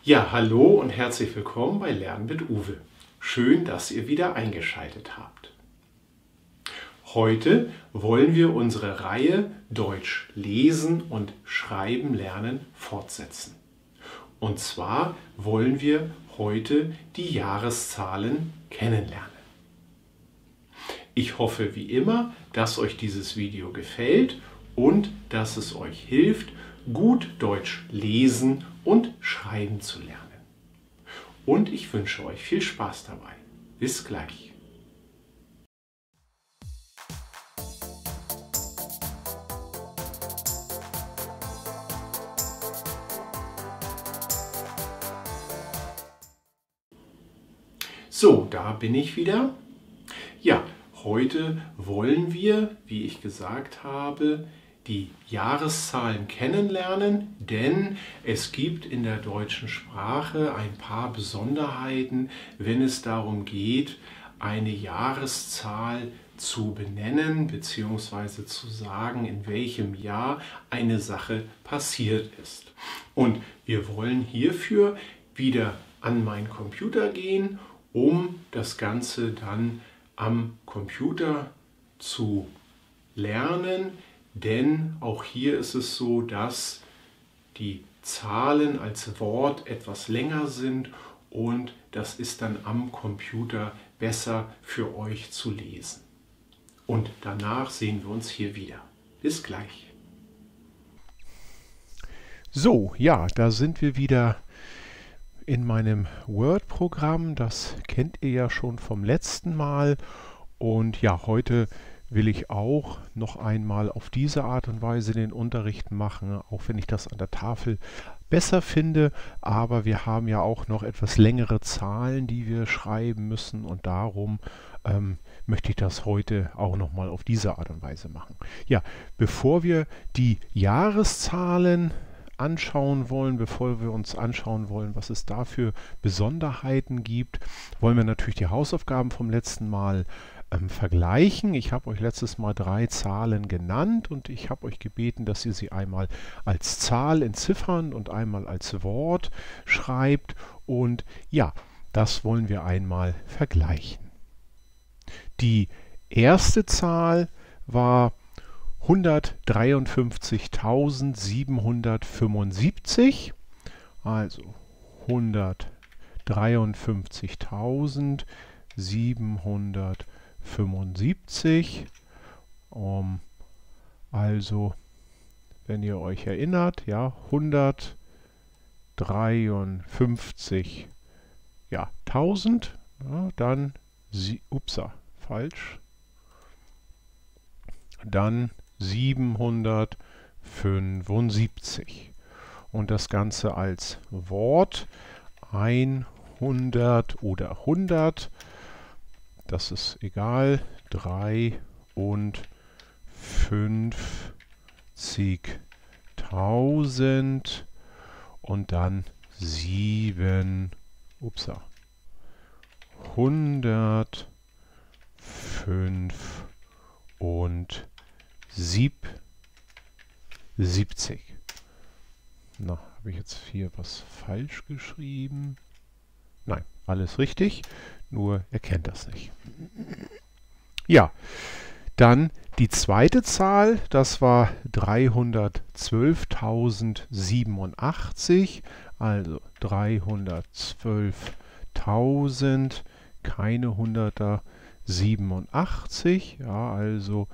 Ja, hallo und herzlich willkommen bei Lernen mit Uwe. Schön, dass ihr wieder eingeschaltet habt. Heute wollen wir unsere Reihe Deutsch lesen und schreiben lernen fortsetzen. Und zwar wollen wir heute die Jahreszahlen kennenlernen. Ich hoffe wie immer, dass euch dieses Video gefällt und dass es euch hilft, gut Deutsch lesen und schreiben zu lernen. Und ich wünsche euch viel Spaß dabei. Bis gleich. So, da bin ich wieder. Ja, heute wollen wir, wie ich gesagt habe, die Jahreszahlen kennenlernen, denn es gibt in der deutschen Sprache ein paar Besonderheiten, wenn es darum geht, eine Jahreszahl zu benennen bzw. zu sagen, in welchem Jahr eine Sache passiert ist. Und wir wollen hierfür wieder an meinen Computer gehen, um das Ganze dann am Computer zu lernen. Denn auch hier ist es so, dass die Zahlen als Wort etwas länger sind und das ist dann am Computer besser für euch zu lesen. Und danach sehen wir uns hier wieder. Bis gleich. So, ja, da sind wir wieder in meinem Word-Programm. Das kennt ihr ja schon vom letzten Mal. Und ja, heute will ich auch noch einmal auf diese Art und Weise den Unterricht machen, auch wenn ich das an der Tafel besser finde. Aber wir haben ja auch noch etwas längere Zahlen, die wir schreiben müssen und darum möchte ich das heute auch noch mal auf diese Art und Weise machen. Ja, bevor wir die Jahreszahlen anschauen wollen, bevor wir uns anschauen wollen, was es da für Besonderheiten gibt, wollen wir natürlich die Hausaufgaben vom letzten Mal vergleichen. Ich habe euch letztes Mal 3 Zahlen genannt und ich habe euch gebeten, dass ihr sie einmal als Zahl in Ziffern und einmal als Wort schreibt. Und ja, das wollen wir einmal vergleichen. Die erste Zahl war 153.775, also 153.775. Also, wenn ihr euch erinnert, ja, 153, ja, 1000, ja, dann, dann 775 und das Ganze als Wort 100 oder 100, das ist egal, 53.000 und dann 175. Na, habe ich jetzt hier was falsch geschrieben? Nein, alles richtig, nur er kennt das nicht. Ja, dann die zweite Zahl, das war 312.087, also 312.000, keine Hunderter, 87, ja, also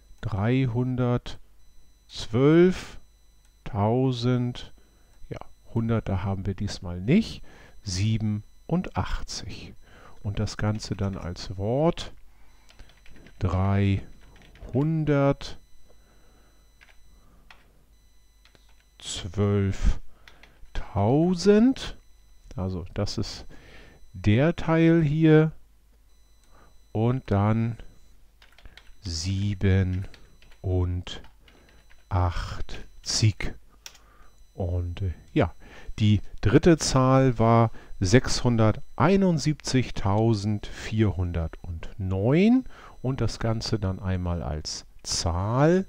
312.000, ja, Hunderter haben wir diesmal nicht, 87. Und das Ganze dann als Wort 312.000, also das ist der Teil hier und dann 87. Und ja, die dritte Zahl war 671.409 und das Ganze dann einmal als Zahl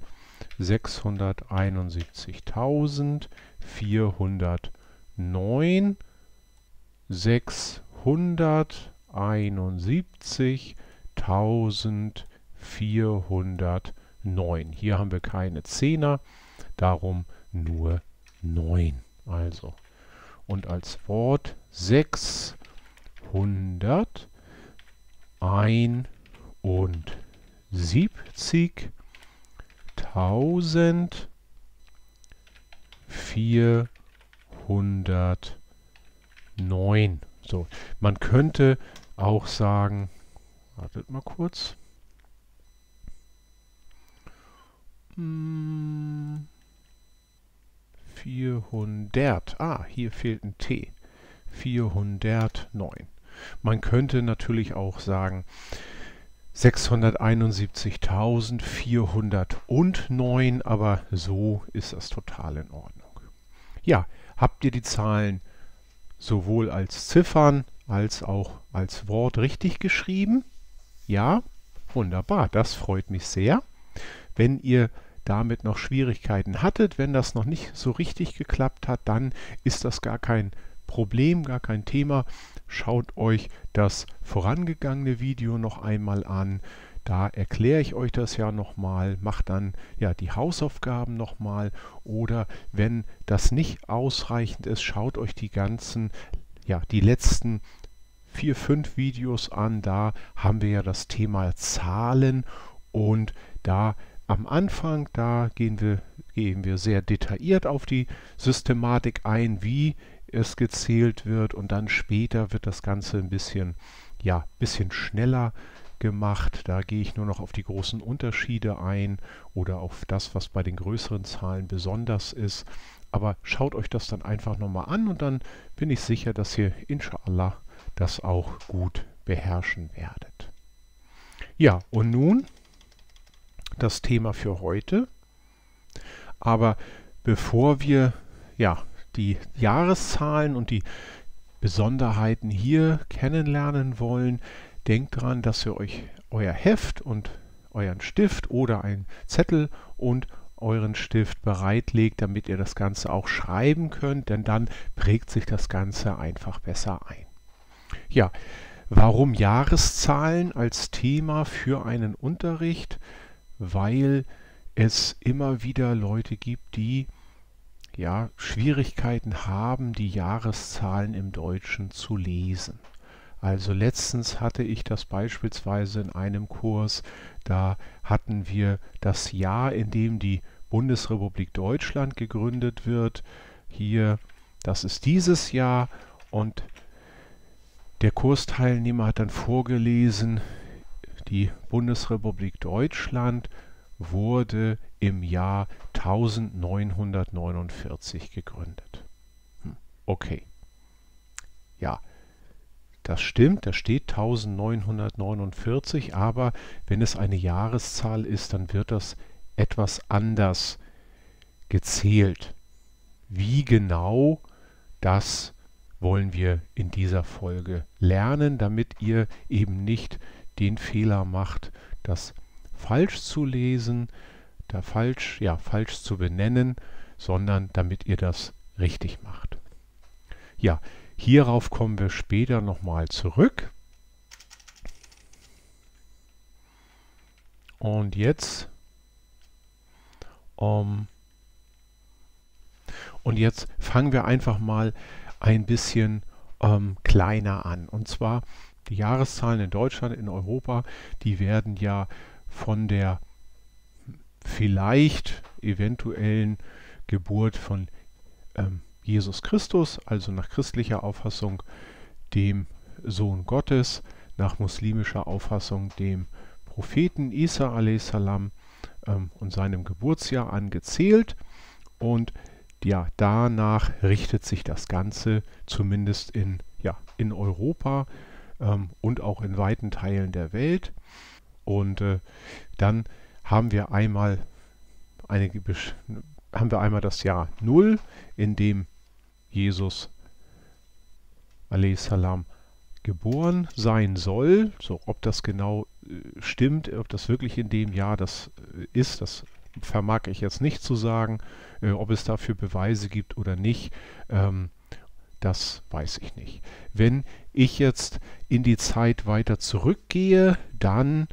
671.409 671.409. Hier haben wir keine Zehner, darum nur 9. Also, und als Wort 671.409. So, man könnte auch sagen, wartet mal kurz. 400. Hier fehlt ein T. 409. Man könnte natürlich auch sagen 671.409, aber so ist das total in Ordnung. Ja, habt ihr die Zahlen sowohl als Ziffern als auch als Wort richtig geschrieben? Ja, wunderbar, das freut mich sehr. Wenn ihr damit noch Schwierigkeiten hattet, wenn das noch nicht so richtig geklappt hat, dann ist das gar kein Problem, gar kein Thema. Schaut euch das vorangegangene Video noch einmal an. Da erkläre ich euch das ja nochmal, macht dann ja die Hausaufgaben nochmal, oder wenn das nicht ausreichend ist, schaut euch die letzten 4, 5 Videos an. Da haben wir ja das Thema Zahlen, und da am Anfang, da gehen wir sehr detailliert auf die Systematik ein, wie es gezählt wird, und dann später wird das Ganze ein bisschen schneller gemacht. Da gehe ich nur noch auf die großen Unterschiede ein oder auf das, was bei den größeren Zahlen besonders ist. Aber schaut euch das dann einfach nochmal an, und dann bin ich sicher, dass ihr inshallah das auch gut beherrschen werdet. Ja, und nun das Thema für heute. Aber bevor wir die Jahreszahlen und die Besonderheiten hier kennenlernen wollen, denkt dran, dass ihr euch euer Heft und euren Stift oder einen Zettel und euren Stift bereitlegt, damit ihr das Ganze auch schreiben könnt, denn dann prägt sich das Ganze einfach besser ein. Ja, warum Jahreszahlen als Thema für einen Unterricht? Weil es immer wieder Leute gibt, die Schwierigkeiten haben, die Jahreszahlen im Deutschen zu lesen. Also letztens hatte ich das beispielsweise in einem Kurs, da hatten wir das Jahr, in dem die Bundesrepublik Deutschland gegründet wird. Hier, das ist dieses Jahr, und der Kursteilnehmer hat dann vorgelesen, die Bundesrepublik Deutschland wurde im Jahr 1949 gegründet. Okay. Ja, das stimmt, da steht 1949, aber wenn es eine Jahreszahl ist, dann wird das etwas anders gezählt. Wie genau, das wollen wir in dieser Folge lernen, damit ihr eben nicht den Fehler macht, das falsch zu lesen, falsch zu benennen, sondern damit ihr das richtig macht. Ja, hierauf kommen wir später nochmal zurück. Und jetzt fangen wir einfach mal ein bisschen kleiner an. Und zwar die Jahreszahlen in Deutschland, in Europa, die werden ja von der eventuellen Geburt von Jesus Christus, also nach christlicher Auffassung dem Sohn Gottes, nach muslimischer Auffassung dem Propheten Isa a.s. Und seinem Geburtsjahr angezählt. Und ja, danach richtet sich das Ganze zumindest in Europa und auch in weiten Teilen der Welt. Und dann haben wir einmal das Jahr 0, in dem Jesus a.s. geboren sein soll. So, ob das genau stimmt, ob das wirklich in dem Jahr das ist, das vermag ich jetzt nicht zu sagen. Ob es dafür Beweise gibt oder nicht, das weiß ich nicht. Wenn ich jetzt in die Zeit weiter zurückgehe, dann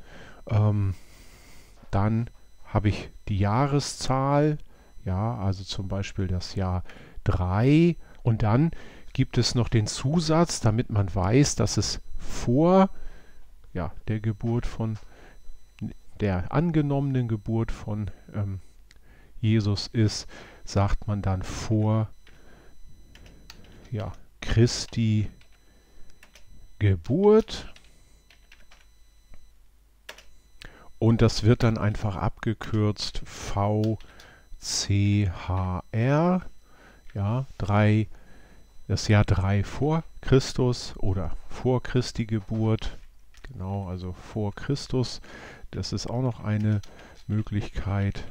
habe ich die Jahreszahl, ja, also zum Beispiel das Jahr 3, und dann gibt es noch den Zusatz, damit man weiß, dass es vor der Geburt von der angenommenen Geburt von Jesus ist, sagt man dann vor Christi Geburt. Und das wird dann einfach abgekürzt VCHR, das Jahr 3 vor Christus oder vor Christi Geburt. Genau, also vor Christus. Das ist auch noch eine Möglichkeit,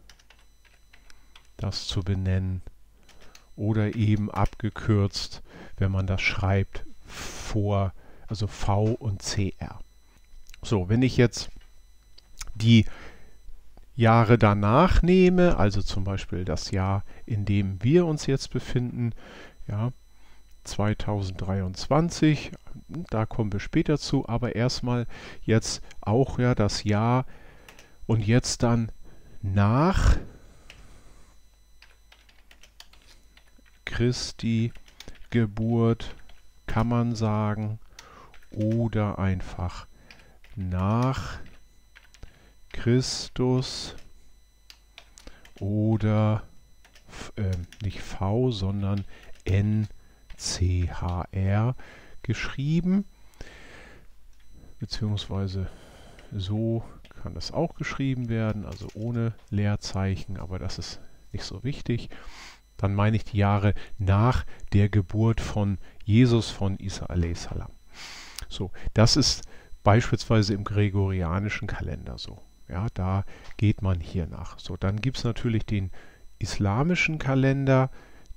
das zu benennen. Oder eben abgekürzt, wenn man das schreibt, vor, also V und CR. So, wenn ich jetzt die Jahre danach nehme, also zum Beispiel das Jahr, in dem wir uns jetzt befinden, 2023, da kommen wir später zu, aber erstmal jetzt auch das Jahr und jetzt dann nach Christi Geburt, kann man sagen, oder einfach nach Christus oder nicht V, sondern NCHR geschrieben, beziehungsweise so kann das auch geschrieben werden, also ohne Leerzeichen, aber das ist nicht so wichtig. Dann meine ich die Jahre nach der Geburt von Jesus von Isa a.s. So, das ist beispielsweise im gregorianischen Kalender so. Ja, da geht man hier nach. So, dann gibt es natürlich den islamischen Kalender.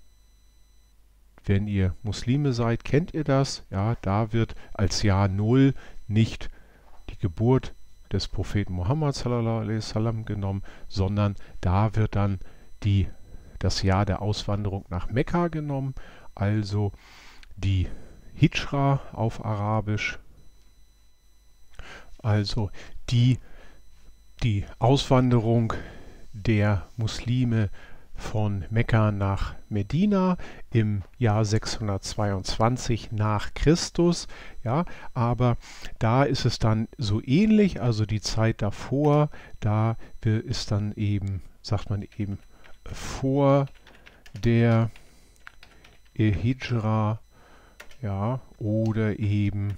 Wenn ihr Muslime seid, kennt ihr das. Ja, da wird als Jahr 0 nicht die Geburt des Propheten Muhammad sallallahu alaihi wasallam genommen, sondern da wird dann das Jahr der Auswanderung nach Mekka genommen, also die Hijra auf Arabisch, also die Auswanderung der Muslime von Mekka nach Medina im Jahr 622 nach Christus, aber da ist es dann so ähnlich, also die Zeit davor, da ist dann eben, sagt man eben, vor der Hijra, oder eben,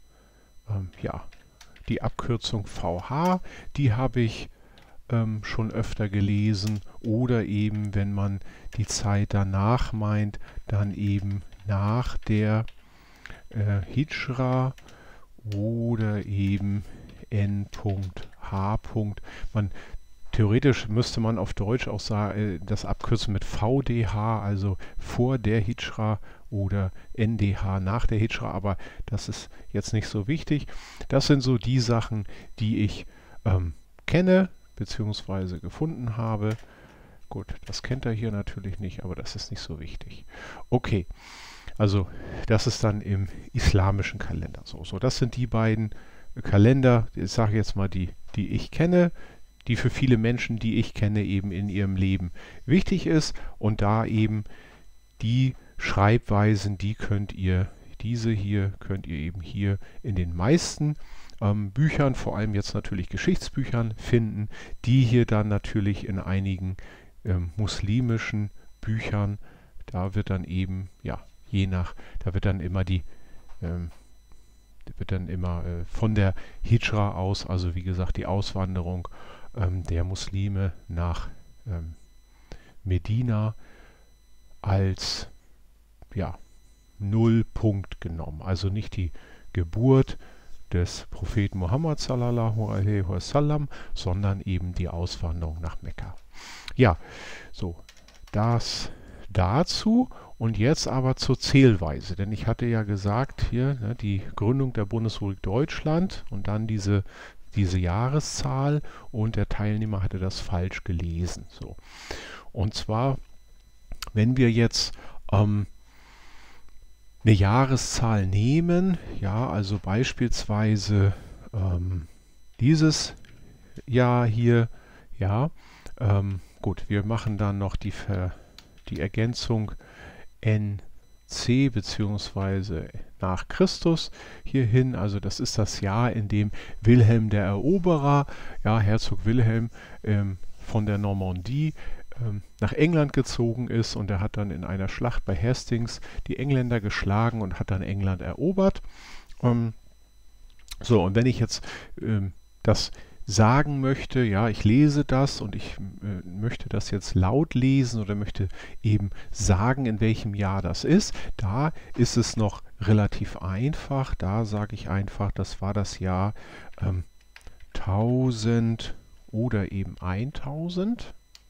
die Abkürzung VH, die habe ich schon öfter gelesen, oder eben, wenn man die Zeit danach meint, dann eben nach der Hijra oder eben N.H. Theoretisch müsste man auf Deutsch auch sagen, das abkürzen mit VDH, also vor der Hijra, oder NDH nach der Hijra, aber das ist jetzt nicht so wichtig. Das sind so die Sachen, die ich kenne bzw. gefunden habe. Gut, das kennt er hier natürlich nicht, aber das ist nicht so wichtig. Okay, also das ist dann im islamischen Kalender so. So, das sind die beiden Kalender, ich sage jetzt mal die ich kenne, die für viele Menschen, die ich kenne, eben in ihrem Leben wichtig ist, und da eben die Schreibweisen, diese hier könnt ihr eben hier in den meisten Büchern, vor allem jetzt natürlich Geschichtsbüchern, finden, die hier dann natürlich in einigen muslimischen Büchern, da wird dann eben, da wird dann immer von der Hijra aus, also wie gesagt die Auswanderung der Muslime nach Medina als Nullpunkt genommen. Also nicht die Geburt des Propheten Muhammad sallallahu alaihi wasallam, sondern eben die Auswanderung nach Mekka. Ja, so, das dazu. Und jetzt aber zur Zählweise, denn ich hatte ja gesagt, hier die Gründung der Bundesrepublik Deutschland und dann diese Jahreszahl, und der Teilnehmer hatte das falsch gelesen. So. Und zwar, wenn wir jetzt eine Jahreszahl nehmen, ja, also beispielsweise dieses Jahr hier, ja, gut, wir machen dann noch die Ergänzung NC bzw. nach Christus hierhin, also das ist das Jahr, in dem Wilhelm der Eroberer, ja, Herzog Wilhelm von der Normandie nach England gezogen ist, und er hat dann in einer Schlacht bei Hastings die Engländer geschlagen und hat dann England erobert. So, und wenn ich jetzt das sagen möchte, ja, ich lese das und ich möchte das jetzt laut lesen oder möchte eben sagen, in welchem Jahr das ist, da ist es noch relativ einfach. Da sage ich einfach, das war das Jahr 1000 oder eben 1000.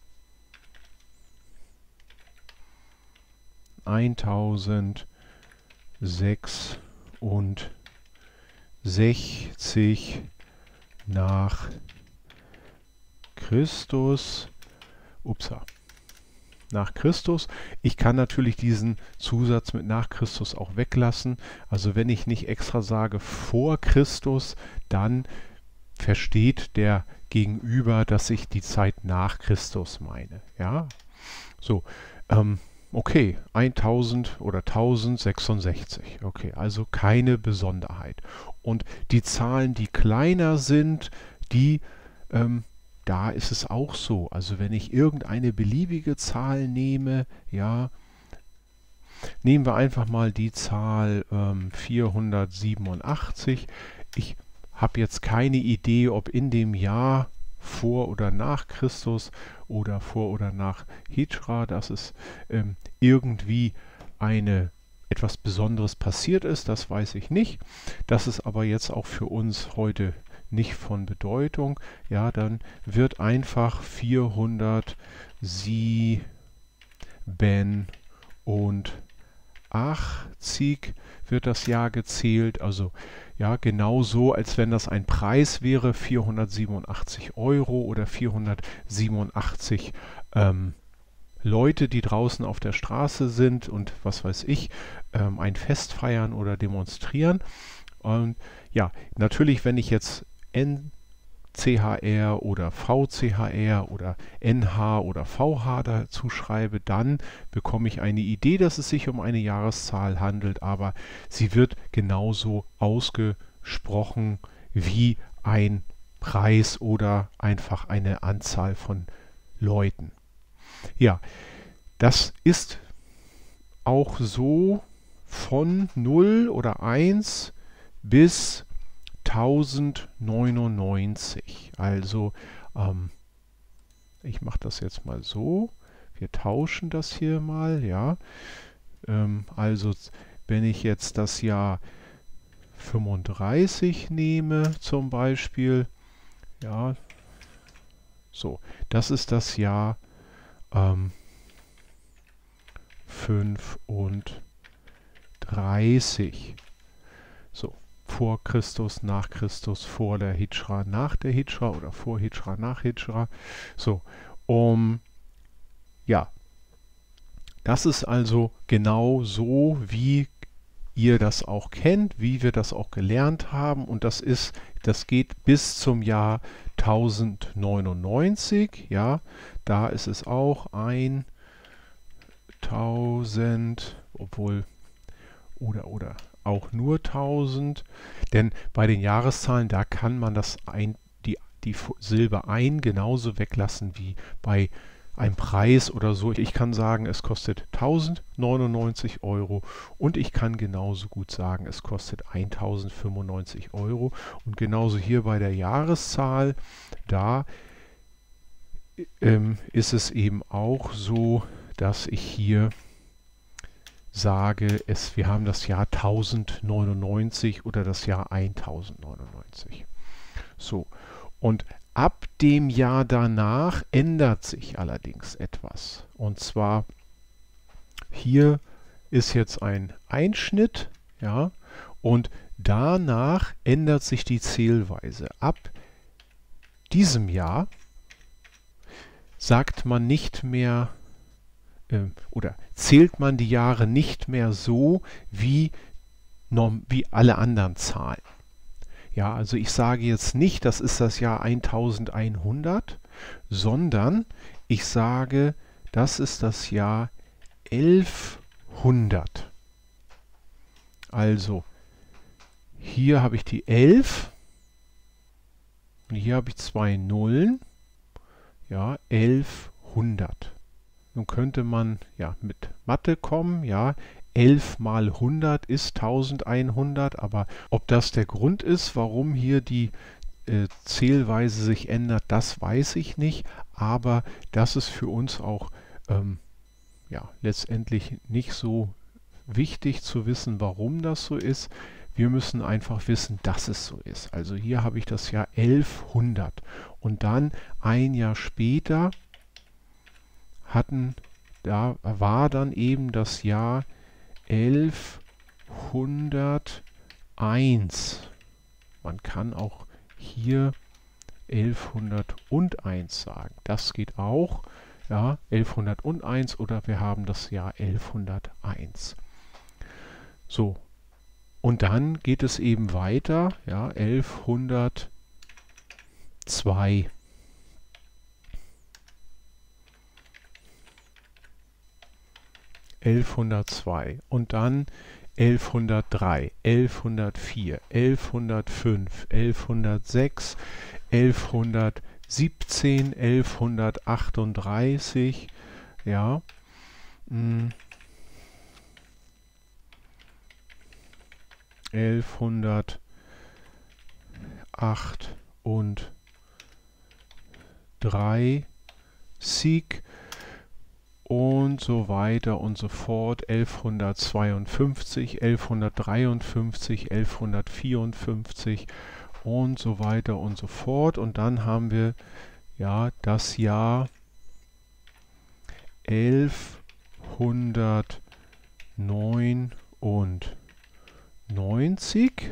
1066 nach Christus. Nach Christus. Ich kann natürlich diesen Zusatz mit nach Christus auch weglassen. Also wenn ich nicht extra sage vor Christus, dann versteht der Gegenüber, dass ich die Zeit nach Christus meine. Ja, so. Okay, 1000 oder 1066. Okay, also keine Besonderheit. Und die Zahlen, die kleiner sind, die, da ist es auch so. Also wenn ich irgendeine beliebige Zahl nehme, ja, nehmen wir einfach mal die Zahl 487. Ich habe jetzt keine Idee, ob in dem Jahr vor oder nach Christus oder vor oder nach Hijra, dass es irgendwie etwas Besonderes passiert ist, das weiß ich nicht. Das ist aber jetzt auch für uns heute nicht von Bedeutung. Ja, dann wird einfach 487 wird das Jahr gezählt, also ja, genauso, als wenn das ein Preis wäre, 487 Euro oder 487 Leute, die draußen auf der Straße sind und was weiß ich, ein Fest feiern oder demonstrieren. Und ja, natürlich, wenn ich jetzt NCHR oder VCHR oder NH oder VH dazu schreibe, dann bekomme ich eine Idee, dass es sich um eine Jahreszahl handelt, aber sie wird genauso ausgesprochen wie ein Preis oder einfach eine Anzahl von Leuten. Ja, das ist auch so von 0 oder 1 bis 1099. Also ich mache das jetzt mal so. Wir tauschen das hier mal, ja. Also wenn ich jetzt das Jahr 35 nehme zum Beispiel, ja, so, das ist das Jahr 35. So, vor Christus, nach Christus, vor der Hijra, nach der Hijra oder vor Hijra, nach Hijra. So, ja, das ist also genau so, wie ihr das auch kennt, wie wir das auch gelernt haben, und das geht bis zum Jahr 1099, ja, da ist es auch 1000, obwohl, oder auch nur 1000, denn bei den Jahreszahlen, da kann man die Silbe ein genauso weglassen wie bei einem Preis oder so. Ich kann sagen, es kostet 1099 Euro, und ich kann genauso gut sagen, es kostet 1095 Euro. Und genauso hier bei der Jahreszahl, da ist es eben auch so, dass ich hier sage, wir haben das Jahr 1099 oder das Jahr 1099. So, und ab dem Jahr danach ändert sich allerdings etwas. Und zwar, hier ist jetzt ein Einschnitt, ja, und danach ändert sich die Zählweise. Ab diesem Jahr sagt man nicht mehr oder zählt man die Jahre nicht mehr so wie alle anderen Zahlen. Ja, also ich sage jetzt nicht, das ist das Jahr 1100, sondern ich sage, das ist das Jahr 1100. Also hier habe ich die 11 und hier habe ich 2 Nullen. Ja, 1100. Nun könnte man ja mit Mathe kommen, ja, 11 mal 100 ist 1100, aber ob das der Grund ist, warum hier die Zählweise sich ändert, das weiß ich nicht, aber das ist für uns auch ja, letztendlich nicht so wichtig zu wissen, warum das so ist. Wir müssen einfach wissen, dass es so ist. Also hier habe ich das Jahr 1100 und dann ein Jahr später war dann eben das Jahr 1101. Man kann auch hier 1101 sagen. Das geht auch. Ja, 1101 oder wir haben das Jahr 1101. So, und dann geht es eben weiter. Ja, 1102. 1102 und dann 1103, 1104, 1105, 1106, 1117, 1138, ja, 1138 und so weiter und so fort, 1152, 1153, 1154 und so weiter und so fort. Und dann haben wir ja das Jahr 1199.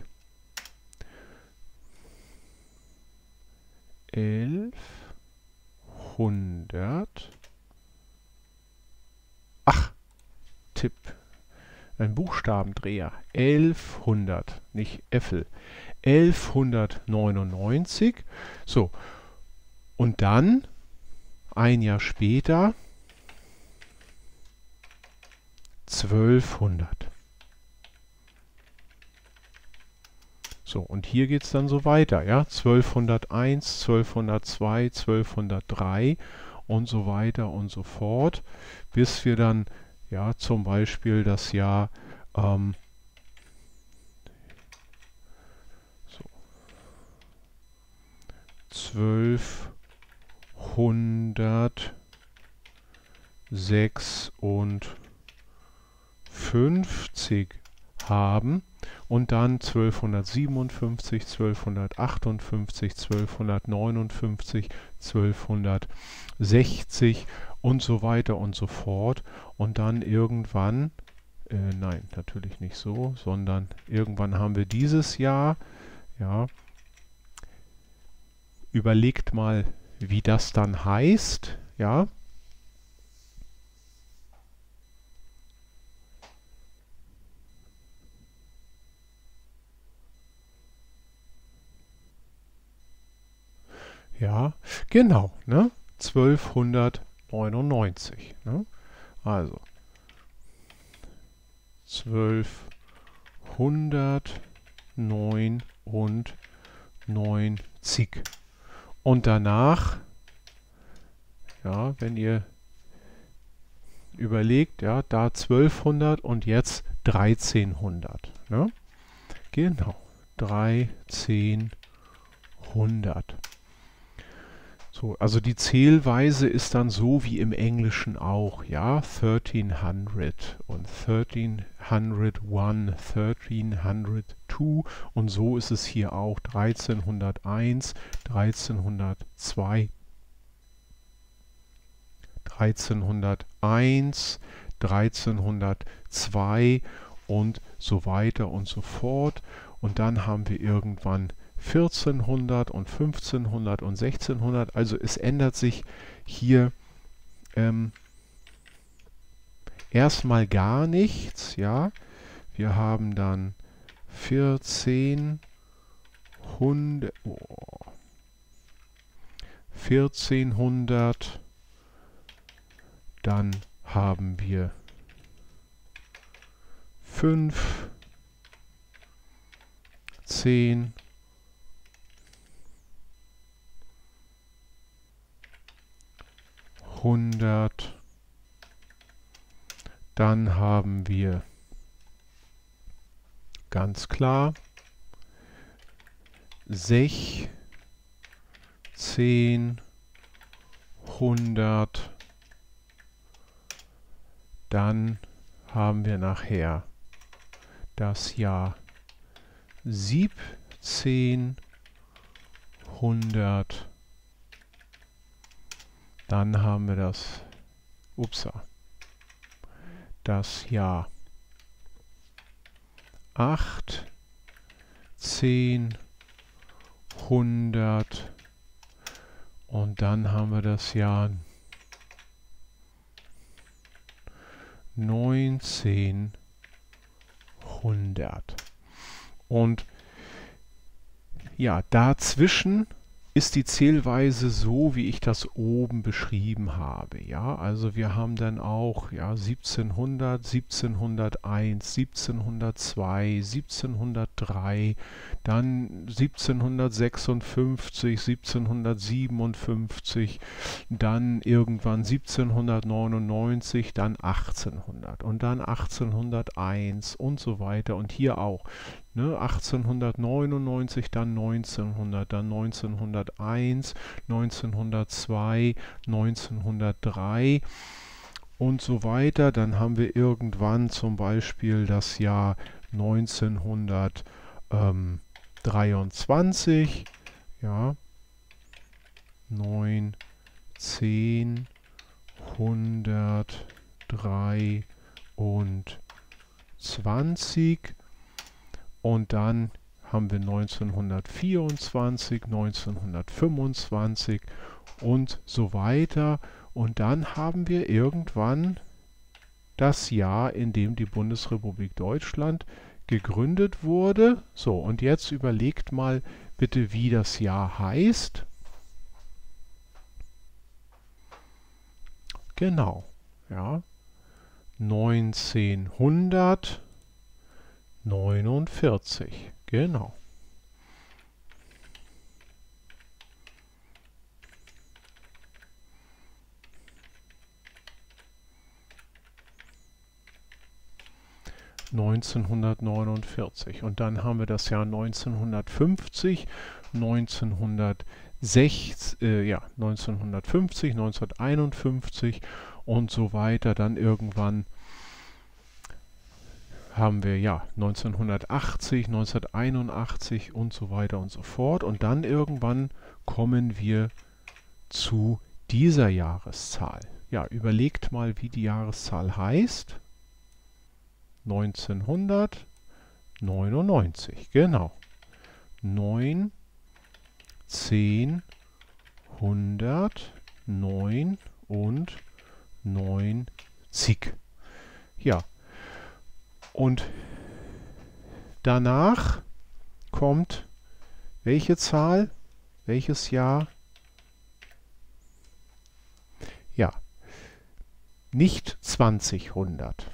1100. Ach, Tipp. Ein Buchstabendreher. 1100, nicht Äffel. 1199. So. Und dann, ein Jahr später, 1200. So, und hier geht es dann so weiter. Ja? 1201, 1202, 1203 und so weiter und so fort, bis wir dann ja zum Beispiel das Jahr 1256 haben und dann 1257, 1258, 1259, 1260 und so weiter und so fort. Und dann irgendwann, nein, natürlich nicht so, sondern irgendwann haben wir dieses Jahr, ja, überlegt mal, wie das dann heißt, ja. Ja, genau, ne? 1299. Ne? Also 1299. Und danach, ja, wenn ihr überlegt, ja, da 1200 und jetzt 1300. Ne? Genau, 1300. So, also die Zählweise ist dann so wie im Englischen auch, ja, 1300 und 1301, 1302 und so ist es hier auch 1301, 1302, 1301, 1302 und so weiter und so fort. Und dann haben wir irgendwann 1400 und 1500 und 1600. Also es ändert sich hier erstmal gar nichts, ja. Wir haben dann 1400, dann haben wir 5, 10, 100, dann haben wir ganz klar 6, 10, 100, dann haben wir nachher das Jahr 17, 100, dann haben wir das Jahr 8, 10, 100 und dann haben wir das Jahr 19, 100. Und ja, dazwischen ist die Zählweise so, wie ich das oben beschrieben habe. Ja, also wir haben dann auch 1700, 1701, 1702, 1703, dann 1756, 1757, dann irgendwann 1799, dann 1800 und dann 1801 und so weiter und hier auch. 1899, dann 1900, dann 1901, 1902, 1903 und so weiter. Dann haben wir irgendwann zum Beispiel das Jahr 1923, 9, 10, 100, 3 und 20. Und dann haben wir 1924, 1925 und so weiter. Und dann haben wir irgendwann das Jahr, in dem die Bundesrepublik Deutschland gegründet wurde. So, und jetzt überlegt mal bitte, wie das Jahr heißt. Genau, 1949, genau. (1949) und dann haben wir das Jahr 1950, 1950, 1951 und so weiter. Dann irgendwann haben wir 1980, 1981 und so weiter und so fort. Und dann irgendwann kommen wir zu dieser Jahreszahl. Ja, überlegt mal, wie die Jahreszahl heißt. 1999, genau. 9, 10, 100, 9 und 90. Ja, und danach kommt welche Zahl, welches Jahr? Ja, nicht 2000,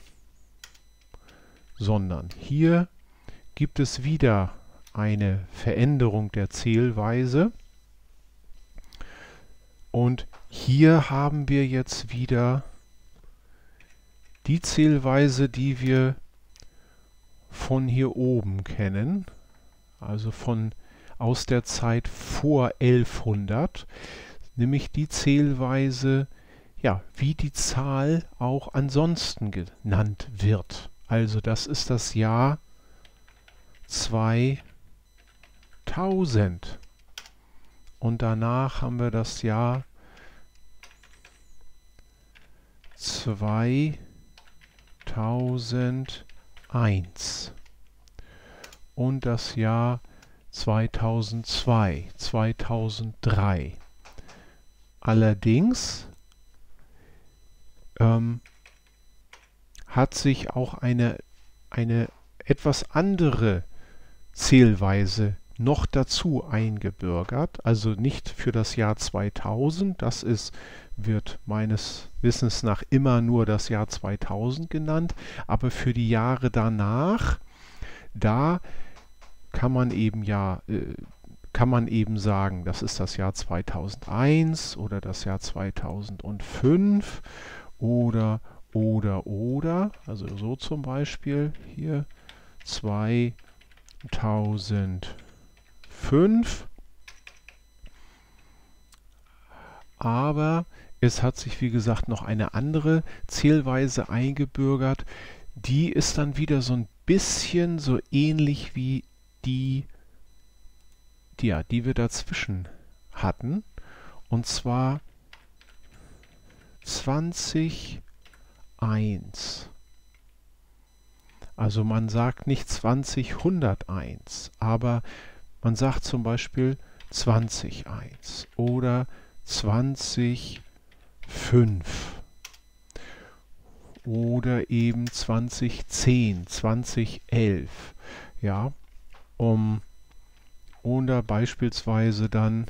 sondern hier gibt es wieder eine Veränderung der Zählweise. Und hier haben wir jetzt wieder die Zählweise, die wir von hier oben kennen, also aus der Zeit vor 1100, nämlich die Zählweise, wie die Zahl auch ansonsten genannt wird. Also das ist das Jahr 2000 und danach haben wir das Jahr 2001 und das Jahr 2002, 2003. Allerdings hat sich auch eine etwas andere Zählweise noch dazu eingebürgert, also nicht für das Jahr 2000, wird meines Wissens nach immer nur das Jahr 2000 genannt, aber für die Jahre danach, da kann man eben sagen, das ist das Jahr 2001 oder das Jahr 2005 oder, also so zum Beispiel hier 2005, aber es hat sich, wie gesagt, noch eine andere Zählweise eingebürgert. Die ist dann wieder so ein bisschen so ähnlich wie die wir dazwischen hatten. Und zwar 2001. Also man sagt nicht 2001, aber man sagt zum Beispiel 2001 oder 2005 oder eben 2010, 2011, ja, oder beispielsweise dann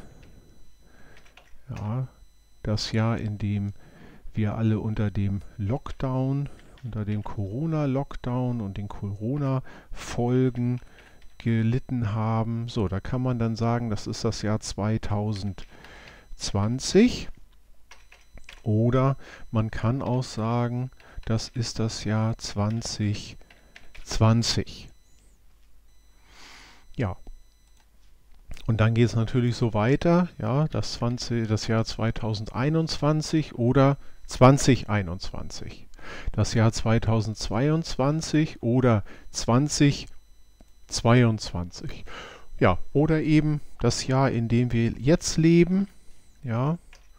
ja, das Jahr, in dem wir alle unter dem Corona-Lockdown und den Corona-Folgen gelitten haben. So, da kann man dann sagen, das ist das Jahr 2020. Oder man kann auch sagen, das ist das Jahr 2020. Ja. Und dann geht es natürlich so weiter, ja, das Jahr 2021 oder 2021. Das Jahr 2022 oder 2022. Ja, oder eben das Jahr, in dem wir jetzt leben, ja.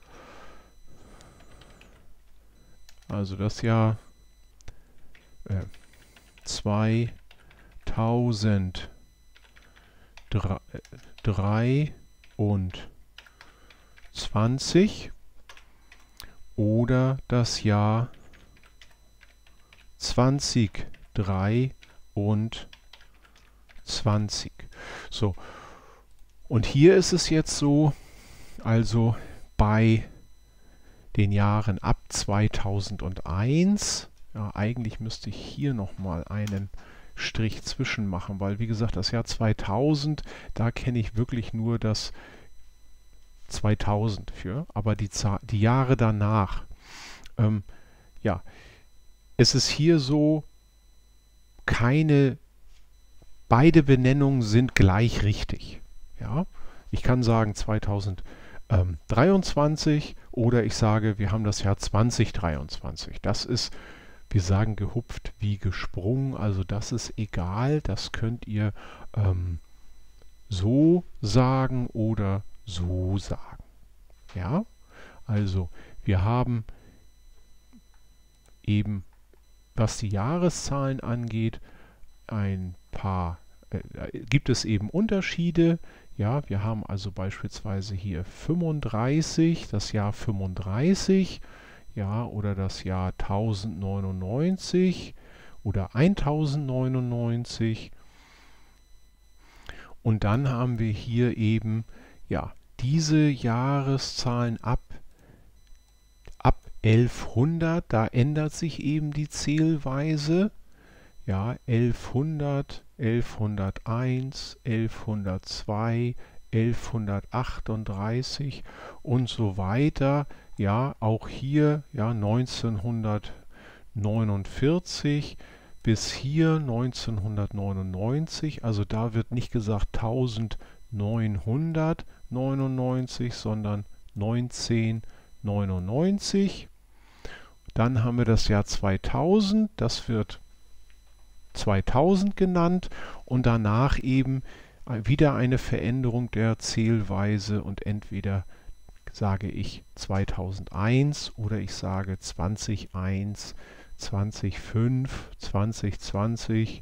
Also das Jahr 2023 oder das Jahr 2023. So, und hier ist es jetzt so, also bei den Jahren ab 2001, ja, eigentlich müsste ich hier nochmal einen Strich zwischen machen, weil wie gesagt, das Jahr 2000, da kenne ich wirklich nur das 2000 für, aber die Jahre danach, ja, es ist hier so, beide Benennungen sind gleich richtig. Ja? Ich kann sagen 2023 oder ich sage, wir haben das Jahr 2023. Das ist, wir sagen gehupft wie gesprungen, also das ist egal, das könnt ihr so sagen oder so sagen. Ja, also wir haben eben, was die Jahreszahlen angeht, gibt es eben Unterschiede. Ja, wir haben also beispielsweise hier 35, das Jahr 35, ja, oder das Jahr 1099 oder 1099. Und dann haben wir hier eben, ja, diese Jahreszahlen ab 1100, da ändert sich eben die Zählweise. Ja, 1100, 1101, 1102, 1138 und so weiter. Ja, auch hier, ja, 1949 bis hier 1999. Also da wird nicht gesagt 1999, sondern 1999. Dann haben wir das Jahr 2000, das wird 2000 genannt und danach eben wieder eine Veränderung der Zählweise und entweder sage ich 2001 oder ich sage 2001, 2005, 2020,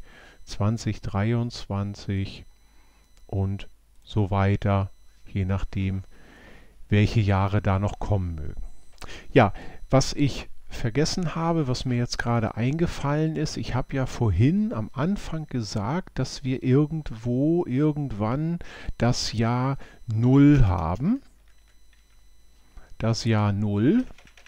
2023 und so weiter, je nachdem, welche Jahre da noch kommen mögen. Ja, was ich vergessen habe, was mir jetzt gerade eingefallen ist. Ich habe ja vorhin am Anfang gesagt, dass wir irgendwo, irgendwann das Jahr 0 haben. Das Jahr 0.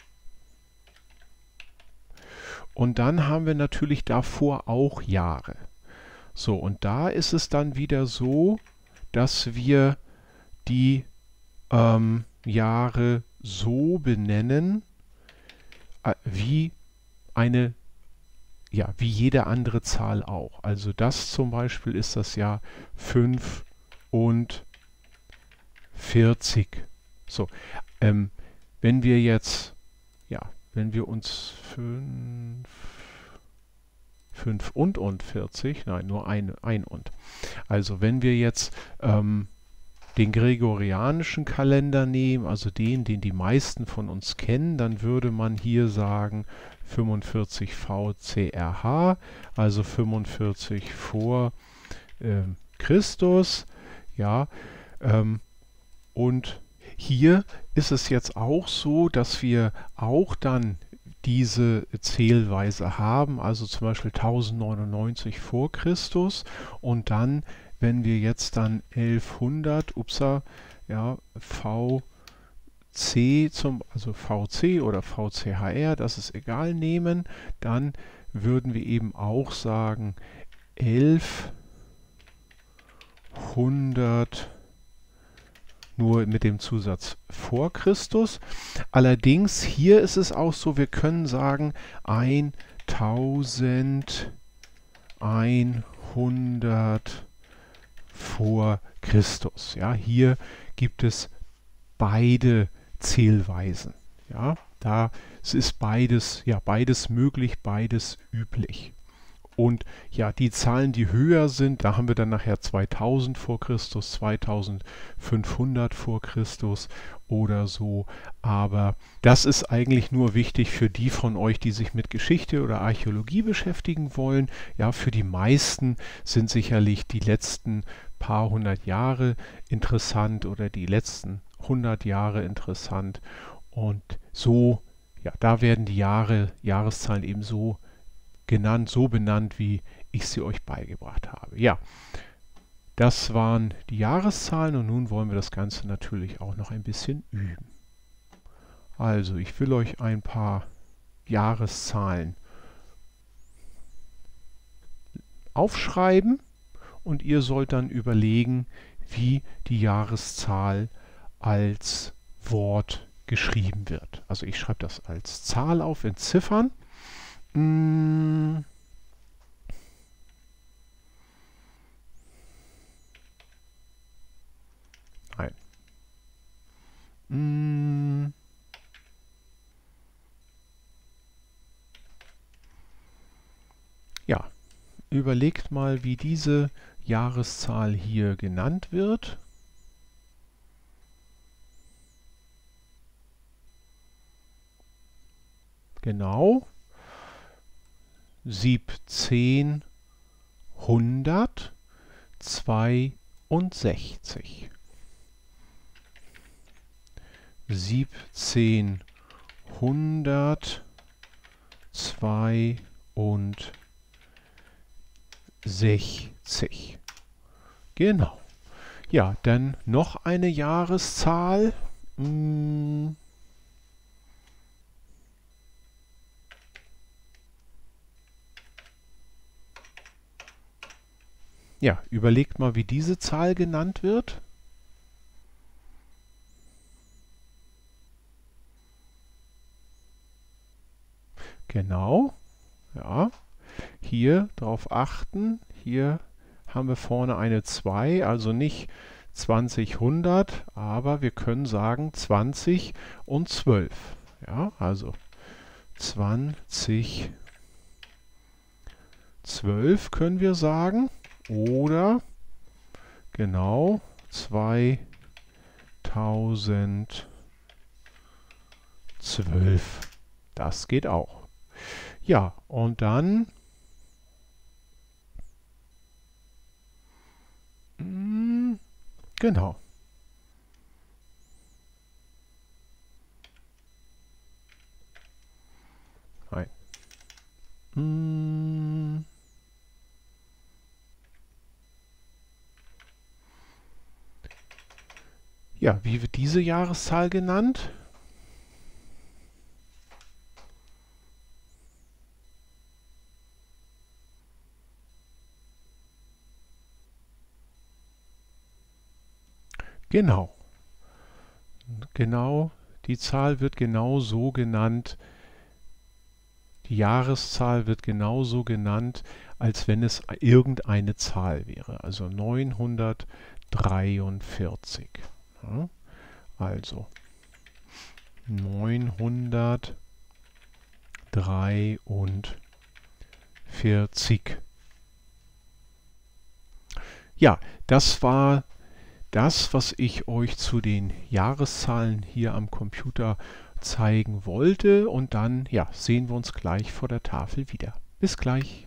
Und dann haben wir natürlich davor auch Jahre. So, und da ist es dann wieder so, dass wir die Jahre so benennen, wie wie jede andere Zahl auch. Also das zum Beispiel ist das Jahr 45. So, wenn wir jetzt, wenn wir uns 5 und 40, nein, nur ein und. Also wenn wir jetzt den gregorianischen Kalender nehmen, also den die meisten von uns kennen, dann würde man hier sagen 45 VCRH, also 45 vor Christus. Ja, und hier ist es jetzt auch so, dass wir auch dann diese Zählweise haben, also zum Beispiel 1099 vor Christus und dann, wenn wir jetzt dann 1100, VC also VC oder VCHR, das ist egal, nehmen, dann würden wir eben auch sagen 1100 nur mit dem Zusatz vor Christus. Allerdings hier ist es auch so, wir können sagen 1100 vor Christus. Ja, hier gibt es beide Zählweisen. Ja, da ist beides möglich, beides üblich. Und ja, die Zahlen, die höher sind, da haben wir dann nachher 2000 vor Christus, 2500 vor Christus oder so. Aber das ist eigentlich nur wichtig für die von euch, die sich mit Geschichte oder Archäologie beschäftigen wollen. Ja, für die meisten sind sicherlich die letzten paar hundert Jahre interessant oder die letzten 100 Jahre interessant. Und so, ja, da werden die Jahreszahlen eben so benannt, wie ich sie euch beigebracht habe. Ja, das waren die Jahreszahlen und nun wollen wir das Ganze natürlich auch noch ein bisschen üben. Also, ich will euch ein paar Jahreszahlen aufschreiben und ihr sollt dann überlegen, wie die Jahreszahl als Wort geschrieben wird. Also ich schreibe das als Zahl auf in Ziffern. Nein. Ja, überlegt mal, wie diese Jahreszahl hier genannt wird. Genau. 1762. 1762. Genau. Ja, dann noch eine Jahreszahl. Ja, überlegt mal, wie diese Zahl genannt wird. Genau. Ja. Hier drauf achten. Hier haben wir vorne eine 2, also nicht 2000, aber wir können sagen 20 und 12. Ja, also 2012 können wir sagen. Oder genau 2012. Das geht auch. Ja, und dann genau. Ja, wie wird diese Jahreszahl genannt? Genau, genau, die Zahl wird genau so genannt, die Jahreszahl wird genauso genannt, als wenn es irgendeine Zahl wäre, also 943. Ja, also 943. Ja, das war das, was ich euch zu den Jahreszahlen hier am Computer zeigen wollte. Und dann, ja, sehen wir uns gleich vor der Tafel wieder. Bis gleich.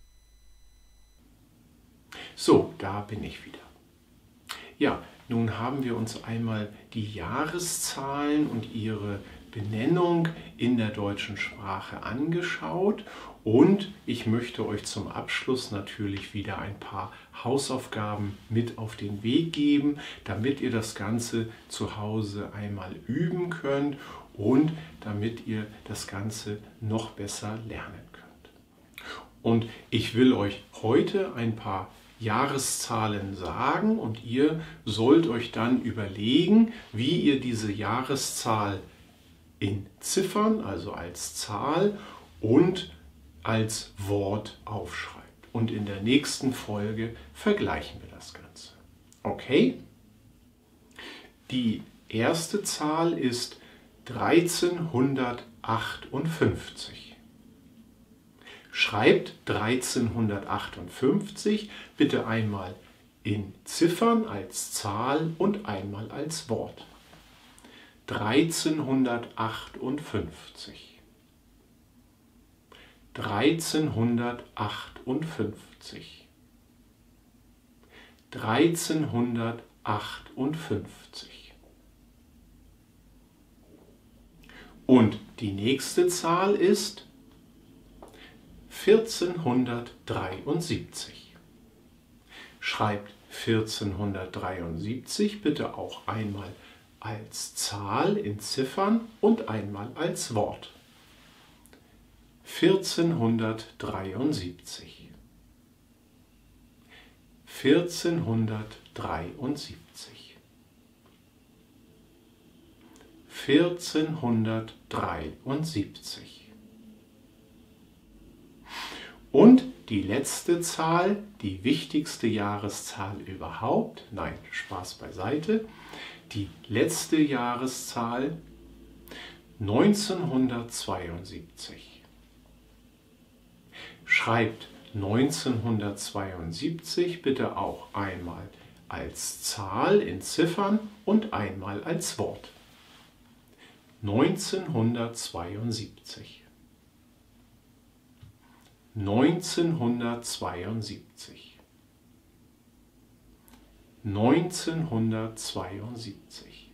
So, da bin ich wieder. Ja, nun haben wir uns einmal die Jahreszahlen und ihre Benennung in der deutschen Sprache angeschaut und ich möchte euch zum Abschluss natürlich wieder ein paar Hausaufgaben mit auf den Weg geben, damit ihr das Ganze zu Hause einmal üben könnt und damit ihr das Ganze noch besser lernen könnt. Und ich will euch heute ein paar Jahreszahlen sagen und ihr sollt euch dann überlegen, wie ihr diese Jahreszahl in Ziffern, also als Zahl und als Wort aufschreibt. Und in der nächsten Folge vergleichen wir das Ganze. Okay? Die erste Zahl ist 1358. Schreibt 1358 bitte einmal in Ziffern als Zahl und einmal als Wort. 1358. 1358. 1358. Und die nächste Zahl ist 1473. Schreibt 1473 bitte auch einmal als Zahl in Ziffern und einmal als Wort. 1473. 1473. 1473. Und die letzte Zahl, die wichtigste Jahreszahl überhaupt, nein, Spaß beiseite, die letzte Jahreszahl 1972. Schreibt 1972 bitte auch einmal als Zahl in Ziffern und einmal als Wort. 1972. 1972. 1972.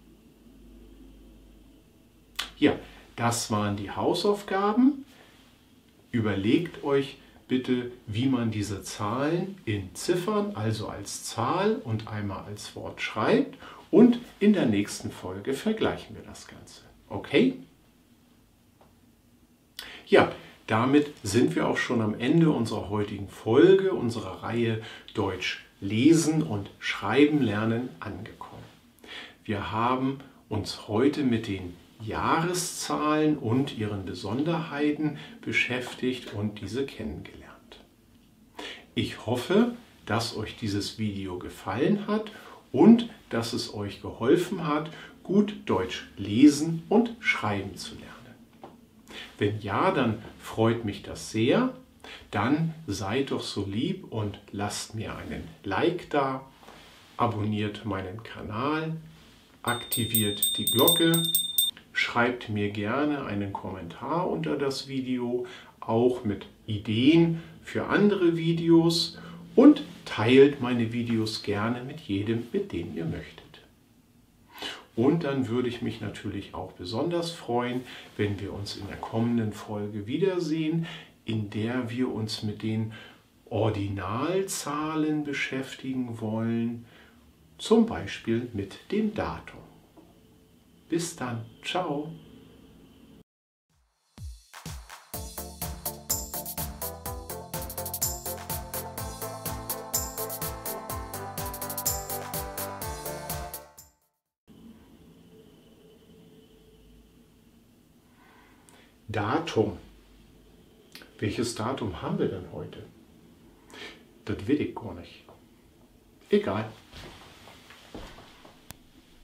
Ja, das waren die Hausaufgaben. Überlegt euch bitte, wie man diese Zahlen in Ziffern, also als Zahl und einmal als Wort schreibt. Und in der nächsten Folge vergleichen wir das Ganze. Okay? Ja, damit sind wir auch schon am Ende unserer heutigen Folge, unserer Reihe Deutsch lesen und schreiben lernen angekommen. Wir haben uns heute mit den Jahreszahlen und ihren Besonderheiten beschäftigt und diese kennengelernt. Ich hoffe, dass euch dieses Video gefallen hat und dass es euch geholfen hat, gut Deutsch lesen und schreiben zu lernen. Wenn ja, dann freut mich das sehr. Dann seid doch so lieb und lasst mir einen Like da, abonniert meinen Kanal, aktiviert die Glocke, schreibt mir gerne einen Kommentar unter das Video, auch mit Ideen für andere Videos und teilt meine Videos gerne mit jedem, mit dem ihr möchtet. Und dann würde ich mich natürlich auch besonders freuen, wenn wir uns in der kommenden Folge wiedersehen, in der wir uns mit den Ordinalzahlen beschäftigen wollen zum Beispiel mit dem Datum. Bis dann, ciao! Datum. Welches Datum haben wir denn heute? Das weiß ich gar nicht. Egal.